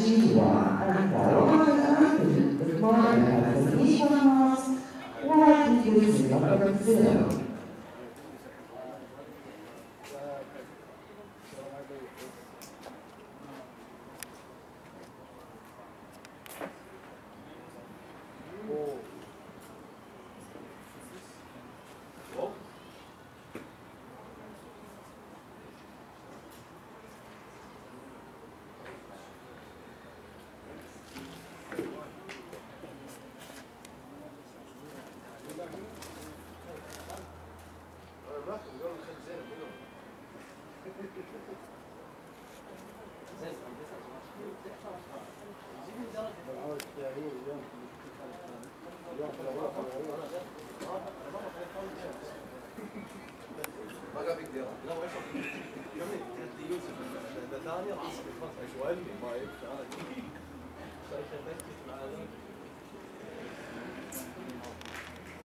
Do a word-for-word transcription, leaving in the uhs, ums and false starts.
しいはあなたはthe client has an insurance or he is not a Brazil.